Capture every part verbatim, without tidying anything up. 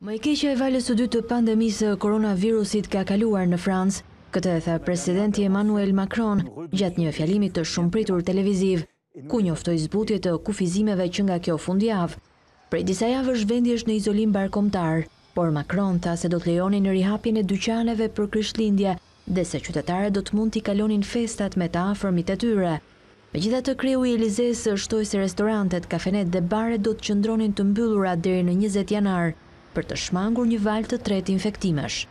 Më e keqja e valës së dytë të pandemisë koronavirusit ka kaluar në Francë. Këtë e tha presidenti Emmanuel Macron gjatë një fjalimi të shumëpritur televiziv, ku njoftoi zbutje të kufizimeve që nga kjo fundjavë. Prej disa javësh vendi është në izolim barkombëtar, por Macron tha se do të lejonin rihapjen e dyqaneve për Krishtlindje dhe se qytetarët do të mund t'i kalonin festat me të afërmit e tyre. Megjithatë, kreu i Elizes shtoi se restorantet, kafenet dhe baret do të qëndronin të mbyllura deri në njëzet janar për të shmangur një valë të tretë infektimesh.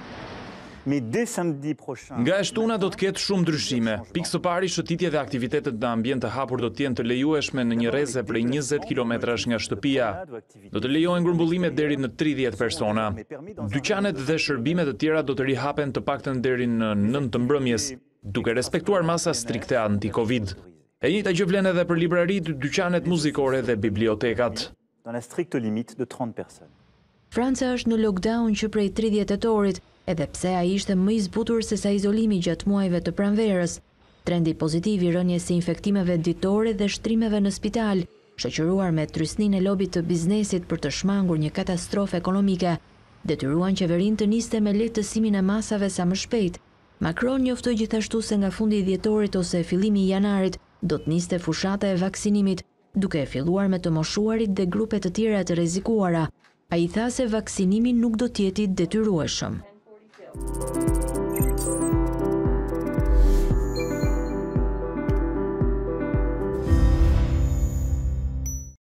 Nga e shtuna do të ketë shumë ndryshime. Pikë së pari, shëtitje dhe aktivitetet në ambient të hapur do të jenë të lejueshme në një rreze prej njëzet kilometrash nga shtëpia. Do të lejohen grumbullimet deri në tridhjetë persona. Dyqanet dhe shërbimet të tjera do të rihapen të paktën deri në nëntë të mbrëmjes, duke respektuar masa strikte anti-Covid. E njëjta gjë vlen edhe për librarit, dyqanet muzikore dhe bibliotekat. Franca është në lockdown që prej tridhjetë tetorit, edhe pse ai ishte më i zbutur se sa izolimi gjatë muajve të pranverës. Trendi pozitiv i rënies së infektimeve ditore dhe shtrimeve në spital, shoqëruar me trysninë e lobit të biznesit për të shmangur një katastrofë ekonomike, detyruan qeverinë të niste me lehtësimin e masave sa më shpejt. Macron njoftoi gjithashtu se nga fundi i dhjetorit ose fillimi i janarit do të niste fushata e vaksinimit, duke e filluar me të moshuarit dhe grupe të tjera të rrezikuara. Ai tha se vaksinimi nuk do të jetë i detyrueshëm.